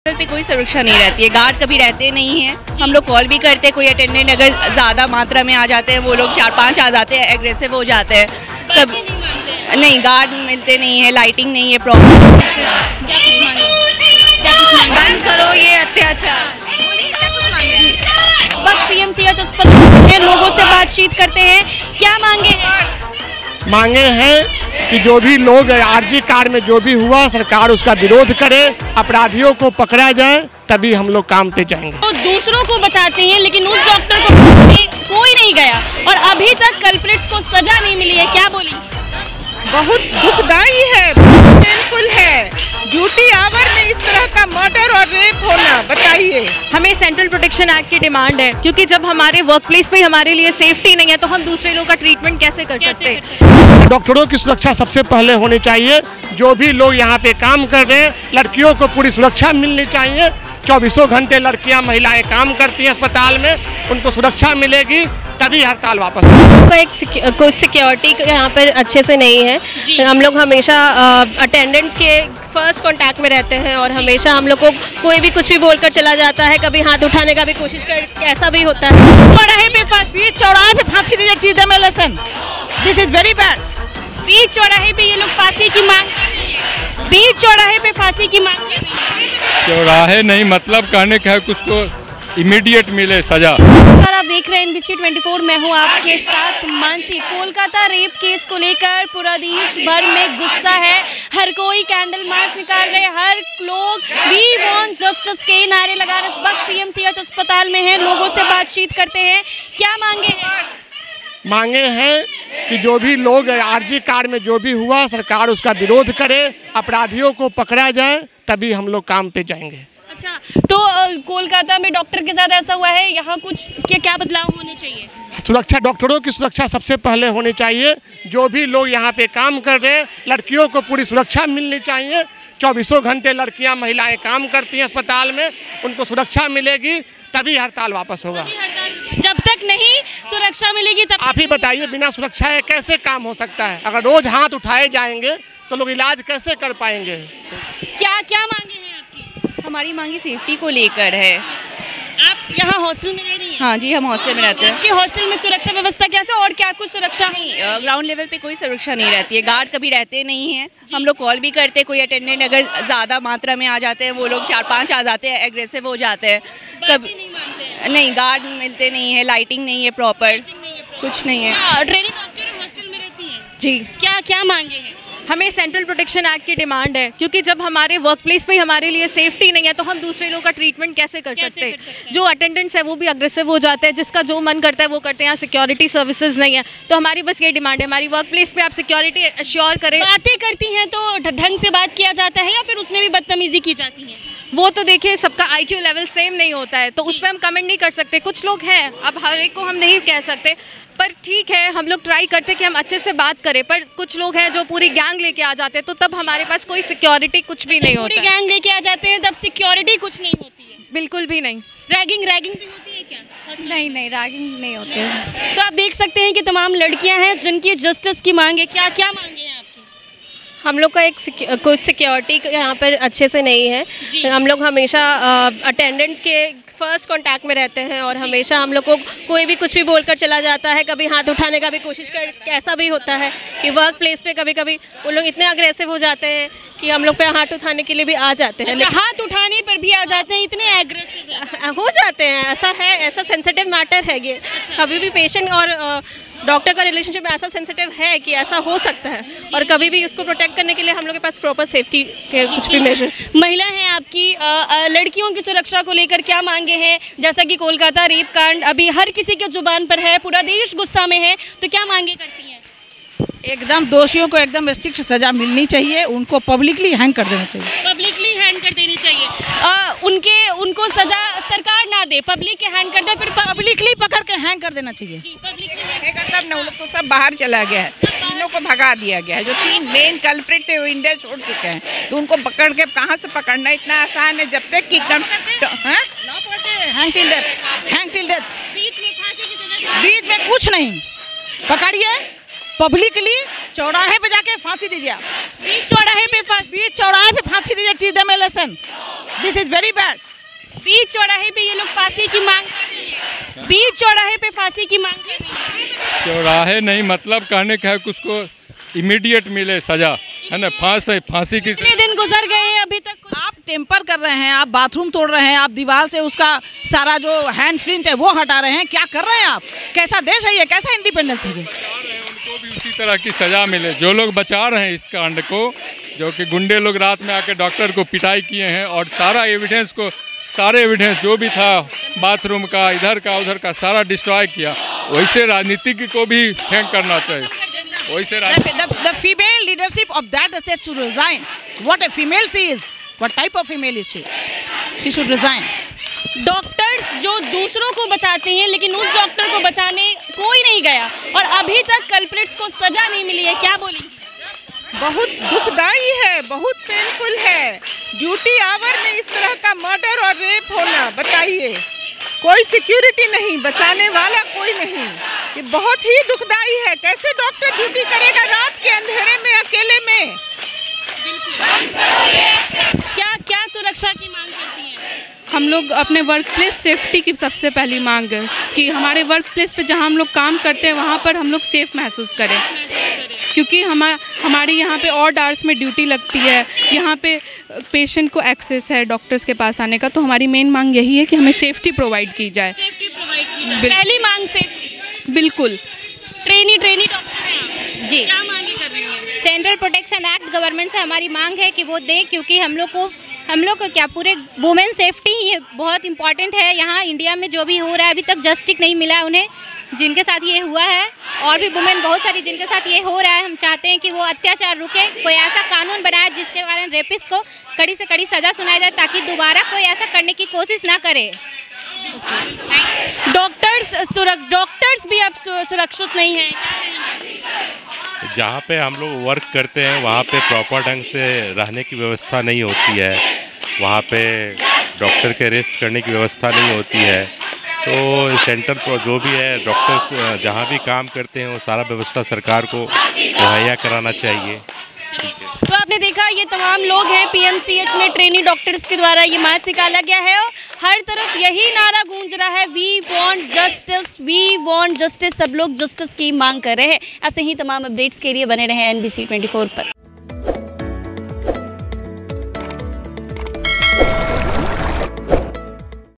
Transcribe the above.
पे कोई सुरक्षा नहीं रहती है, गार्ड कभी रहते नहीं हैं। हम लोग कॉल भी करते हैं, कोई अटेंडेंट अगर ज़्यादा मात्रा में आ जाते हैं, वो लोग 4-5 आ जाते हैं, एग्रेसिव हो जाते हैं। तब नहीं, गार्ड मिलते नहीं है, लाइटिंग नहीं है प्रॉपर। बंद करो ये अत्याचार। वक्त पीएमसीएच अस्पताल में लोगों से बातचीत करते हैं, क्या मांगे हैं? मांगे हैं कि जो भी लोग आरजी कार में जो भी हुआ, सरकार उसका विरोध करे, अपराधियों को पकड़ा जाए, तभी हम लोग काम पे जाएंगे। तो दूसरों को बचाते हैं, लेकिन उस डॉक्टर को कोई नहीं गया और अभी तक कल्प्रिट्स को सजा नहीं मिली है, क्या बोलेंगे? बहुत दुखदाई है, पेनफुल है। ड्यूटी आवर में इस तरह का मर्डर और रेप होना, बताइए। हमें सेंट्रल प्रोटेक्शन एक्ट की डिमांड है, क्योंकि जब हमारे वर्क प्लेस पे हमारे लिए सेफ्टी नहीं है तो हम दूसरे लोगों का ट्रीटमेंट कैसे कर सकते हैं। डॉक्टरों की सुरक्षा सबसे पहले होनी चाहिए। जो भी लोग यहाँ पे काम कर रहे हैं, लड़कियों को पूरी सुरक्षा मिलनी चाहिए। 24 घंटे लड़कियाँ महिलाएं काम करती हैं अस्पताल में, उनको सुरक्षा मिलेगी तभी हड़ताल वापस। कोई सिक्योरिटी यहाँ पर अच्छे से नहीं है। हम लोग हमेशा अटेंडेंट्स के फर्स्ट कांटेक्ट में रहते हैं और हमेशा हम लोग को कोई भी कुछ भी बोलकर चला जाता है, कभी हाथ उठाने का भी कोशिश कर, ऐसा भी होता है। चौराहे पे बीच चौराहे पे फांसी दीजिए, दिस इज वेरी बैड। बीच चौराहे पे ये लोग फांसी की मांग, बीच चौराहे पे फांसी की मांग। चौराहे नहीं, मतलब कहने का है कुछ को इमीडिएट मिले सजा। और आप देख रहे हैं NBC 24, मैं हूँ आपके साथ मानसी। कोलकाता रेप केस को लेकर पूरा देश भर में गुस्सा है, हर कोई कैंडल मार्च निकाल रहे हैं, हर लोग वी वांट जस्टिस के नारे लगा रहे। इस वक्त पीएमसीएच अस्पताल में हैं, लोगों से बातचीत करते हैं, क्या मांगे हैं? मांगे हैं कि जो भी लोग आरजी कार में जो भी हुआ, सरकार उसका विरोध करे, अपराधियों को पकड़ा जाए, तभी हम लोग काम पे जाएंगे। अच्छा, तो कोलकाता में डॉक्टर के साथ ऐसा हुआ है, यहाँ कुछ क्या बदलाव होने चाहिए? सुरक्षा, डॉक्टरों की सुरक्षा सबसे पहले होनी चाहिए। जो भी लोग यहाँ पे काम कर रहे हैं, लड़कियों को पूरी सुरक्षा मिलनी चाहिए। 24 घंटे लड़कियाँ महिलाएं काम करती हैं अस्पताल में, उनको सुरक्षा मिलेगी तभी हड़ताल वापस होगा। जब तक नहीं सुरक्षा मिलेगी तब आप ही बताइए, बिना सुरक्षा के कैसे काम हो सकता है? अगर रोज हाथ उठाए जाएंगे तो लोग इलाज कैसे कर पाएंगे? क्या क्या मांगे हैं आपकी? हमारी मांगी सेफ्टी को लेकर है। आप यहाँ हॉस्टल में रह रही हैं? हाँ जी, हम हॉस्टल में रहते हैं। आपके हॉस्टल में सुरक्षा व्यवस्था कैसे और क्या कुछ सुरक्षा? नहीं, ग्राउंड लेवल पे कोई सुरक्षा नहीं रहती है, गार्ड कभी रहते नहीं हैं। हम लोग कॉल भी करते हैं, कोई अटेंडेंट अगर ज़्यादा मात्रा में आ जाते हैं, वो लोग 4-5 आ जाते हैं, एग्रेसिव हो जाते हैं। कभी नहीं, गार्ड मिलते नहीं है, लाइटिंग नहीं है प्रॉपर, कुछ नहीं है। ट्रेनिंग डॉक्टर हॉस्टल में रहती है जी। क्या क्या मांगे हैं? हमें सेंट्रल प्रोटेक्शन एक्ट की डिमांड है, क्योंकि जब हमारे वर्क प्लेस पे हमारे लिए सेफ्टी नहीं है तो हम दूसरे लोगों का ट्रीटमेंट कैसे कर सकते हैं। जो अटेंडेंट्स है वो भी अग्रेसिव हो जाते हैं, जिसका जो मन करता है वो करते हैं। यहाँ सिक्योरिटी सर्विसेज नहीं है, तो हमारी बस ये डिमांड है, हमारी वर्क प्लेस पे आप सिक्योरिटी अश्योर करें। बातें करती हैं तो ढंग से बात किया जाता है या फिर उसमें भी बदतमीजी की जाती है? वो तो देखिए, सबका IQ लेवल सेम नहीं होता है, तो उस पर हम कमेंट नहीं कर सकते। कुछ लोग हैं, अब हर एक को हम नहीं कह सकते, पर ठीक है, हम लोग ट्राई करते कि हम अच्छे से बात करें। पर कुछ लोग हैं जो पूरी गैंग लेके आ जाते हैं, तो तब हमारे पास कोई सिक्योरिटी कुछ भी नहीं होता। पूरी गैंग लेके आ जाते हैं तब सिक्योरिटी कुछ नहीं होती है? बिल्कुल भी नहीं। रैगिंग भी होती है क्या? नहीं, रैगिंग नहीं होती है। तो आप देख सकते हैं कि तमाम लड़कियां हैं जिनकी जस्टिस की मांग है। क्या क्या मांगे हैं आपकी? हम लोग का कुछ सिक्योरिटी यहाँ पर अच्छे से नहीं है। हम लोग हमेशा अटेंडेंट्स के फर्स्ट कांटेक्ट में रहते हैं और हमेशा हम लोग को कोई भी कुछ भी बोलकर चला जाता है, कभी हाथ उठाने का भी कोशिश कर, ऐसा भी होता है कि वर्क प्लेस पे कभी कभी वो लोग इतने अग्रेसिव हो जाते हैं कि हम लोग पे हाथ उठाने के लिए भी आ जाते हैं। लेकिन हाथ उठाने पर भी आ जाते हैं, इतने एग्रेसिव हो जाते हैं। ऐसा है, ऐसा सेंसिटिव मैटर है ये। कभी भी पेशेंट और डॉक्टर का रिलेशनशिप ऐसा सेंसिटिव है कि ऐसा हो सकता है, और कभी भी उसको प्रोटेक्ट करने के लिए हम लोग के पास प्रॉपर सेफ्टी के कुछ भी मेजर्स। महिला हैं आपकी, लड़कियों की सुरक्षा को लेकर क्या मांगे हैं? जैसा कि कोलकाता रेप कांड अभी हर किसी के जुबान पर है, पूरा देश गुस्सा में है, तो क्या मांगे करती हैं? एकदम दोषियों को एकदम स्ट्रिक्ट सजा मिलनी चाहिए, उनको पब्लिकली हैंग कर देना चाहिए। पब्लिकली हैंड कर देनी चाहिए। उनको सजा सरकार ना दे, पब्लिक के हैंड कर दे, फिर पब्लिकली पकड़ के हैंग कर देना चाहिए। तब ना, उन लोग तो सब बाहर चला गया है, तीनों को भगा दिया गया है। जो 3 मेन कल्प्रिट थे वो इंडिया छोड़ चुके हैं, तो उनको पकड़ के कहाँ से पकड़ना इतना आसान है? जब तक कि एकदम हैंग टिल डेथ, बीच में कुछ नहीं, पकड़िए पब्लिकली चौराहे पे जाके फांसी दीजिए। आप बीच चौराहे पे फांसी दीजिए, teach them a lesson. This is very bad. बीच चौराहे पे ये लोग फांसी की मांग कर रहे हैं। बीच चौराहे पे फांसी की मांग कर रहे हैं। चौराहे नहीं, मतलब कहने का है कि उसको इमीडिएट मिले सजा, है ना। फांसी की कितने दिन गुजर गए हैं अभी तक? आप टेम्पर कर रहे हैं, आप बाथरूम तोड़ रहे हैं, आप दीवार से उसका सारा जो हैंड प्रिंट है वो हटा रहे हैं, क्या कर रहे हैं आप? कैसा देश है ये, कैसा इंडिपेंडेंस है ये? उनको भी उसी तरह की सजा मिले जो लोग बचा रहे हैं इस कांड को, जो कि गुंडे लोग रात में आके डॉक्टर को पिटाई किए हैं और सारे एविडेंस जो भी था बाथरूम का, इधर का उधर का सारा डिस्ट्रॉय किया। वैसे राजनीतिक को भी फेंक करना चाहिए। वैसे The female leadership of that state should resign. What a female she is. What type of female is she? She should resign. Doctors जो दूसरों को बचाते हैं लेकिन उस डॉक्टर को बचाने कोई नहीं गया और अभी तक कल्प्रिट्स को सजा नहीं मिली है, क्या बोलेंगी? बहुत दुखदाई है, बहुत पेनफुल है। ड्यूटी आवर में इस तरह का मर्डर और रेप होना, बताइए। कोई सिक्योरिटी नहीं, बचाने वाला कोई नहीं। ये बहुत ही दुखदाई है। कैसे डॉक्टर ड्यूटी करेगा रात के अंधेरे में, अकेले में? क्या सुरक्षा की मांग करती हैं? हम लोग अपने वर्क प्लेस सेफ्टी की सबसे पहली मांग है कि हमारे वर्क प्लेस पे जहाँ हम लोग काम करते हैं वहाँ पर हम लोग सेफ़ महसूस करें, क्योंकि हमारे यहाँ पे ऑड आवर्स में ड्यूटी लगती है। यहाँ पे पेशेंट को एक्सेस है डॉक्टर्स के पास आने का, तो हमारी मेन मांग यही है कि हमें सेफ्टी प्रोवाइड की जाए। पहली मांग सेफ्टी। बिल्कुल। ट्रेनी डॉक्टर हैं जी। क्या मांगे कर रही हैं? सेंट्रल प्रोटेक्शन एक्ट गवर्नमेंट से हमारी मांग है कि वो दे, क्योंकि हम लोग को क्या पूरे वुमेन सेफ्टी ही बहुत इम्पॉर्टेंट है। यहाँ इंडिया में जो भी हो रहा है अभी तक जस्टिस नहीं मिला है उन्हें, जिनके साथ ये हुआ है, और भी वुमेन बहुत सारी जिनके साथ ये हो रहा है। हम चाहते हैं कि वो अत्याचार रुके, कोई ऐसा कानून बनाए जिसके कारण रेपिस्ट को कड़ी से कड़ी सज़ा सुनाई जाए, ताकि दोबारा कोई ऐसा करने की कोशिश ना करे। डॉक्टर्स भी अब सुरक्षित नहीं हैं। जहाँ पे हम लोग वर्क करते हैं वहाँ पे प्रॉपर ढंग से रहने की व्यवस्था नहीं होती है, वहाँ पे डॉक्टर के रेस्ट करने की व्यवस्था नहीं होती है। तो सेंटर पर जो भी है डॉक्टर्स जहाँ भी काम करते हैं वो सारा व्यवस्था सरकार को मुहैया कराना चाहिए। तो आपने देखा ये तमाम लोग हैं पीएमसीएच में ट्रेनी डॉक्टर्स के द्वारा ये मार्च निकाला गया है और हर तरफ यही नारा गूंज रहा है, वी वांट जस्टिस। सब लोग जस्टिस की मांग कर रहे हैं। ऐसे ही तमाम अपडेट्स के लिए बने रहें NBC 24 पर।